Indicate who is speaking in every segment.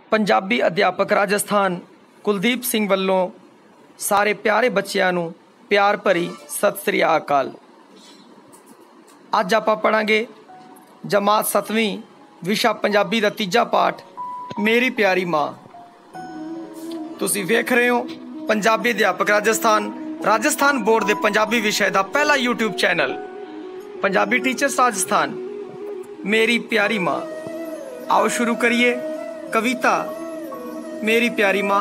Speaker 1: पंजाबी अध्यापक राजस्थान कुलदीप सिंह ਵੱਲੋਂ ਸਾਰੇ ਪਿਆਰੇ ਬੱਚਿਆਂ ਨੂੰ ਪਿਆਰ ਭਰੀ ਸਤਿ ਸ੍ਰੀ ਅਕਾਲ। ਅੱਜ ਆਪਾਂ ਪੜਾਂਗੇ ਜਮਾਤ 7ਵੀਂ ਵਿਸ਼ਾ ਪੰਜਾਬੀ ਦਾ ਤੀਜਾ ਪਾਠ ਮੇਰੀ ਪਿਆਰੀ ਮਾਂ। ਤੁਸੀਂ ਵੇਖ ਰਹੇ ਹੋ ਪੰਜਾਬੀ ਅਧਿਆਪਕ ਰਾਜਸਥਾਨ बोर्ड ਦੇ ਪੰਜਾਬੀ विषय ਦਾ ਪਹਿਲਾ YouTube channel Punjabi teachers Rajasthan मेरी प्यारी माँ। आओ शुरू करिए कविता मेरी प्यारी माँ।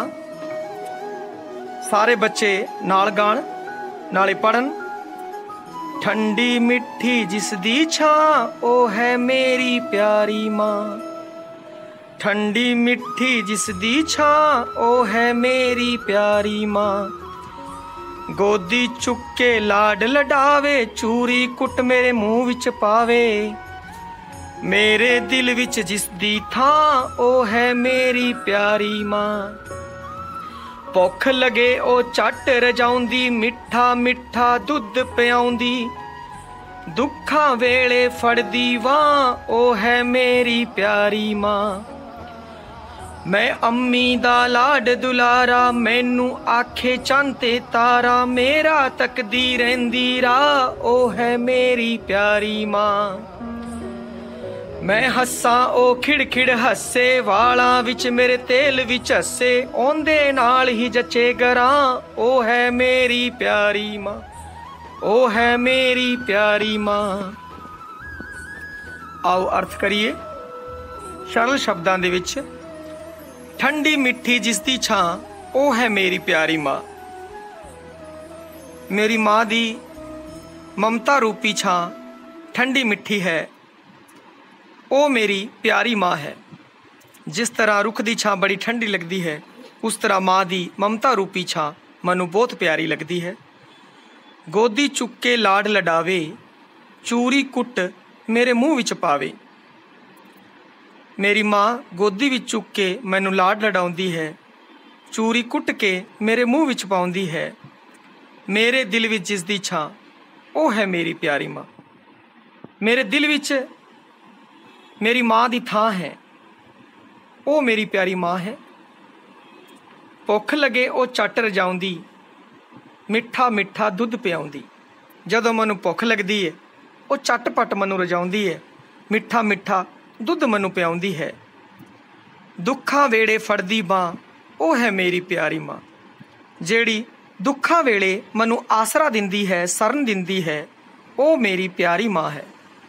Speaker 1: सारे बच्चे नाल गाण नाले पढ़न। ठंडी मिठी जिस दी छां ओ है मेरी प्यारी माँ। ठंडी मिठी जिस दी छां ओ है मेरी प्यारी माँ। गोदी चुके लाड लडावे चूरी कुट मेरे मुंह विच पावे। मेरे दिल विच जिस दी थां ओ है मेरी प्यारी माँ। भुख लगे ओ झट रजाउंदी मिठा मिठा दुध पियाउंदी। दुखां वेले फड़दी वां ओ है मेरी प्यारी माँ। मैं अम्मी दा लाड दुलारा मैनू आखे चंते तारा। मेरा तकदी रहिंदी राह ओ है मेरी प्यारी माँ। मैं हस्सां ओ खिड़खिड़ हस्से वालां विच मेरे तेल विच हस्से। ओंदे नाल ही जचे गरां ओ है मेरी प्यारी माँ। ओ है मेरी प्यारी माँ। आओ अर्थ करिए सरल शब्दां दे विच। ठंडी मिठी जिसदी छां ओ है मेरी प्यारी माँ। मेरी माँ दी ममता रूपी छां ठंडी मिठी है ओ मेरी प्यारी माँ है। जिस तरह रुख दी छां बड़ी ठंडी लगती है उस तरह माँ दी ममता रूपी छां मनु बहुत प्यारी लगती है। गोदी चुक के लाड लडावे चूरी कुट मेरे मुँह विच पावे। मेरी माँ गोदी विच चुक के मैनू लाड लडाउंदी है चूरी कुट के मेरे मुँह विच पाउंदी है। मेरे दिल विच जिसदी छां ओ है मेरी प्यारी माँ। मेरे दिल विच मेरी माँ दी थां है ओ मेरी प्यारी माँ है। भुख लगे ओ झट रजाउंदी मिठा मिठा दुध पियाउंदी। जदों मैनू भुख लगदी है ओ झटपट मैनू रजाउंदी है मिठा मिठा दुध मनु पियाउंदी है। दुखां वेले फड़दी बां ओ है मेरी प्यारी माँ। जेड़ी दुखां वेले मनु आसरा दिंदी है सरन दिंदी है ओ मेरी प्यारी माँ है।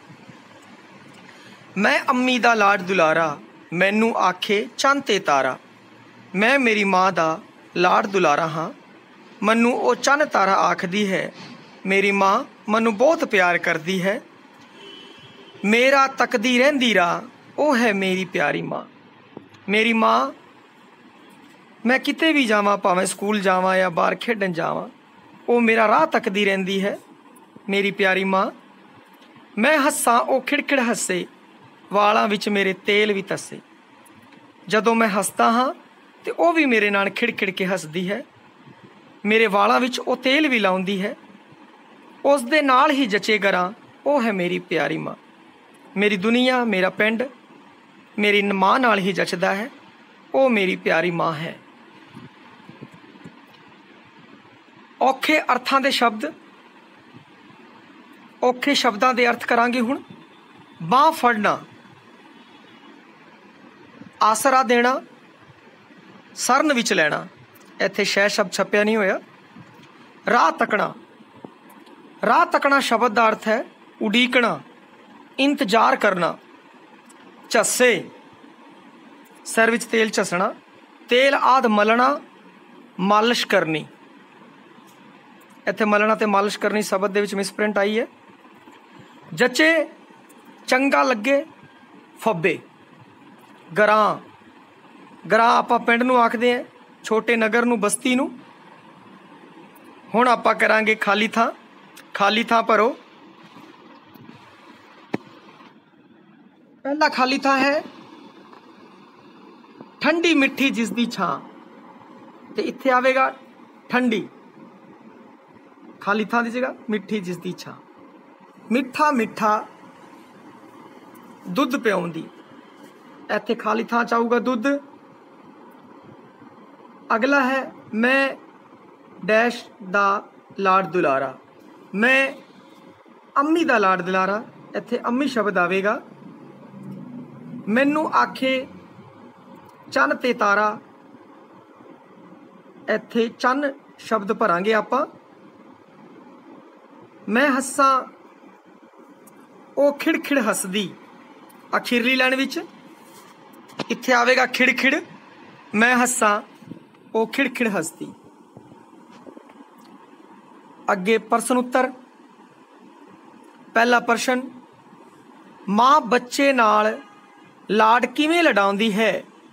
Speaker 1: मैं अम्मी दा लाड दुलारा मैनू आखे चंते तारा। मैं मेरी माँ दा लाड दुलारा हाँ मनु ओ चन तारा आखदी है। मेरी माँ मनु बहुत प्यार करदी है। मेरा तकदी रहिंदी राह ओ है मेरी प्यारी माँ। मेरी माँ मैं किते भी जावां भावें स्कूल जावां या बाहर खेडन जावां ओ मेरा राह तकदी रहिंदी है मेरी प्यारी माँ। मैं हस्सां ओ खिड़खिड़ हस्से वालां विच मेरे तेल भी तस्से। जदों मैं हसदा हाँ ते ओ भी मेरे नाल खिड़खिड़ के हसदी है। मेरे वालां विच ओ तेल भी लाउंदी है उस दे नाल ही जचे गरां ओ है मेरी प्यारी माँ। मेरी दुनिया मेरा पिंड मेरी माँ नाल ही जचदा है ओ मेरी प्यारी माँ है। औखे अर्थां दे शब्द औखे शब्दां दे अर्थ करांगे हुण। बांह फड़ना आसरा देना सरन विच लैना। इत्थे शै शब्द छप्या नहीं होया। राह तकना शब्द का अर्थ है उडीकना इंतजार करना। झस्से सिर विच तेल झसना। तेल आद मलना मालिश करनी। इत्थे मलना ते मालिश करनी शब्द दे विच मिसप्रिंट आई है। जचे चंगा लगे फब्बे। गरां आपां पिंड नूं आखदे हैं छोटे नगर नूं बस्ती नूं। हुण आपां करांगे खाली थां भरो। पहला खाली थां है ठंडी मिठी जिसदी छां ते इत्थे आवेगा ठंडी। खाली थां दी जगह मिठी जिसदी छां। मिठा मिठा दुध पियाउंदी। इत्थे खाली थां च आऊगा दुध अगला है मैं डैश दा लाड़ दुलारा। मैं अम्मी दा लाड़ दुलारा, इत्थे अम्मी शब्द आवेगा। मैनू आखे चन्न ते तारा, इत्थे चन्न शब्द भरांगे आपां। मैं हस्सां ओ खिड़खिड़ हसदी, अखीरली लाइन विच इत्थे आवेगा खिड़खिड़। मैं हस्सां ओ खिड़खिड़ हसदी। अगे प्रश्न उत्तर। पहला प्रश्न, मां बच्चे नाल लाड किवें लडाउंदी है?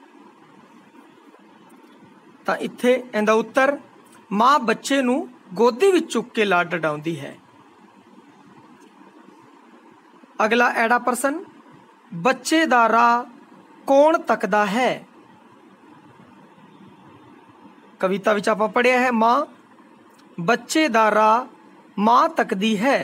Speaker 1: तां इत्थे इहदा उत्तर, मां बच्चे नूं गोदी विच चुक के लाड लडाउंदी है। अगला एड़ा प्रश्न, बच्चे दा राह कौन तकदा है? कविता विच आपां पढ़िया है, मां बच्चे दा राह मां तकदी है।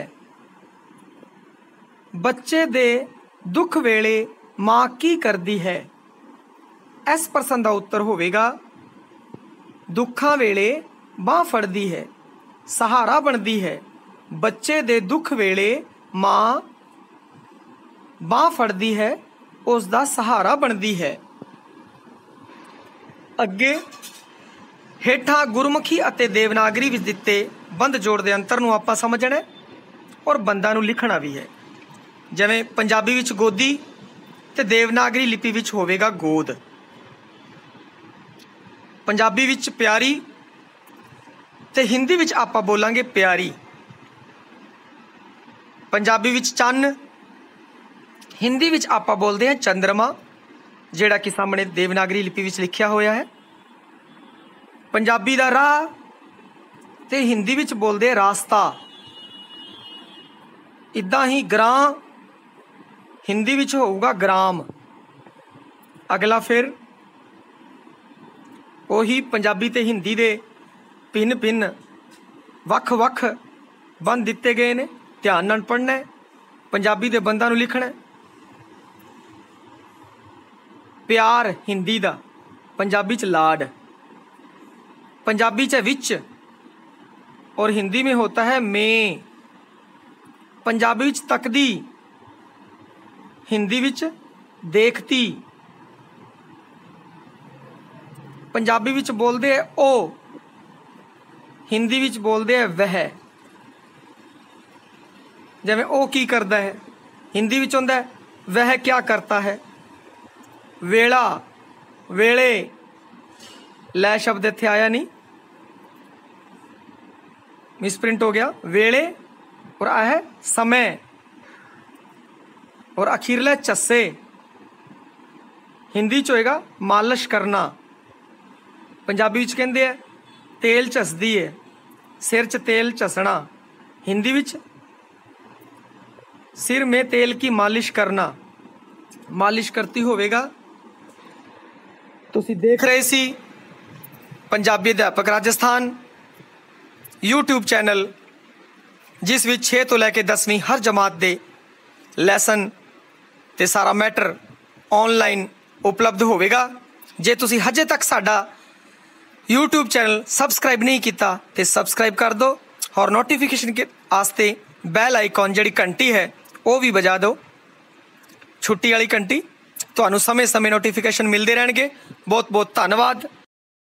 Speaker 1: बच्चे दे दुख वेले मां की करदी है? इस प्रश्न का उत्तर होवेगा, दुखां वेले बांह फड़दी है, सहारा बनदी है। बच्चे दे दुख वेले मां बांह फड़दी है, उसका सहारा बनदी है। अगे हेठां गुरमुखी अते देवनागरी विच दिते बंद जोड़ दे अंतर नूं आपां समझना है और बंदा नूं लिखना भी है। जिवें पंजाबी विच गोदी ते देवनागरी लिपि विच होवेगा गोद। पंजाबी विच प्यारी ते हिंदी विच आपां बोलांगे प्यारी। पंजाबी विच चन्न, हिंदी विच आपां बोलते हैं चंद्रमा, जिहड़ा कि सामने देवनागरी लिपि विच लिखिया होया है। पंजाबी दा राह ते हिंदी विच बोलते रास्ता। इदां ही ग्रां हिंदी विच होऊगा ग्राम। अगला फिर उही पंजाबी ते हिंदी दे भिन्न भिन्न वख वख बंद दिते गए ने, ध्यान नाल पढ़ना है। पंजाबी दे बंदा नूं लिखना है। प्यार हिंदी दा, पंजाबी च लाड। पंजाबी च विच और हिंदी में होता है में। पंजाबी विच तकदी, हिंदी विच देखती। पंजाबी विच बोलते हैं ओ, हिंदी विच बोलते हैं वह। जिवें ओ की करता है, हिंदी विच होंदा है वह क्या करता है। वेला, वेले, लै शब्द इत्थे आया नहीं, मिसप्रिंट हो गया। वेले और आ है समय और अखीरला चस्से। हिंदी च होएगा मालिश करना। पंजाबी विच कहंदे है तेल चसदी है, सिर च तेल चसना। हिंदी विच सिर में तेल की मालिश करना, मालिश करती होवेगा। तुसी देख रहे सी पंजाबी अध्यापक राजस्थान यूट्यूब चैनल, जिस विच 6 तो लैके 10वीं हर जमात दे लैसन ते सारा मैटर ऑनलाइन उपलब्ध होवेगा। जे तुसी हजे तक साडा यूट्यूब चैनल सबसक्राइब नहीं किया तो सबसक्राइब कर दो और नोटिफिकेशन के आस्ते बैल आइकॉन जिहड़ी घंटी है वो भी बजा दो, छुट्टी वाली घंटी। ਤੁਹਾਨੂੰ ਸਮੇਂ-ਸਮੇਂ ਨੋਟੀਫਿਕੇਸ਼ਨ ਮਿਲਦੇ ਰਹਿਣਗੇ। ਬਹੁਤ ਬਹੁਤ ਧੰਨਵਾਦ।